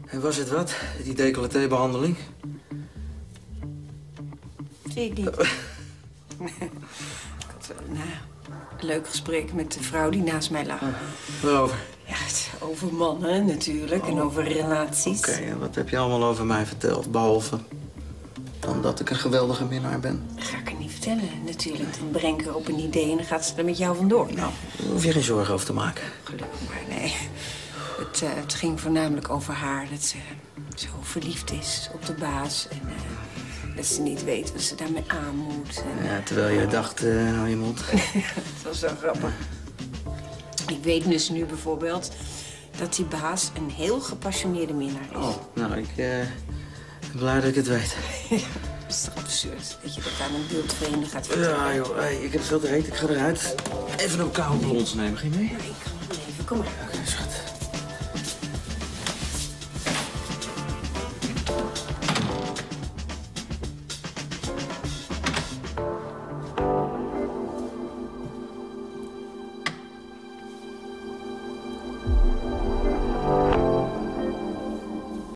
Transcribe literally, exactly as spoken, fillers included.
En was het wat, die decolleté-behandeling? Zie ik niet. Ik had een, uh, een leuk gesprek met de vrouw die naast mij lag. Waarover? Ja, het, over mannen natuurlijk oh. en over relaties. Oké, okay, en wat heb je allemaal over mij verteld? Behalve dan dat ik een geweldige minnaar ben. Dat ga ik er niet vertellen natuurlijk. Dan breng ik er op een idee en dan gaat ze er met jou vandoor. Nou, daar hoef je geen zorgen over te maken. Gelukkig maar, nee. Het, uh, het ging voornamelijk over haar. Dat ze zo verliefd is op de baas. En uh, dat ze niet weet wat ze daarmee aan moet. En, ja, terwijl je dacht, uh, hou je mond. Het was zo grappig. Ik weet dus nu bijvoorbeeld dat die baas een heel gepassioneerde minnaar is. Oh, nou, ik uh, ben blij dat ik het weet. Ja, dat is toch absurd dat je dat aan een wildvreemde gaat vertellen. Ja, joh, hey, ik heb veel te heet. Ik ga eruit. Even een koude blons nemen. Ga je mee? Nee, ik ga nog even. Kom maar.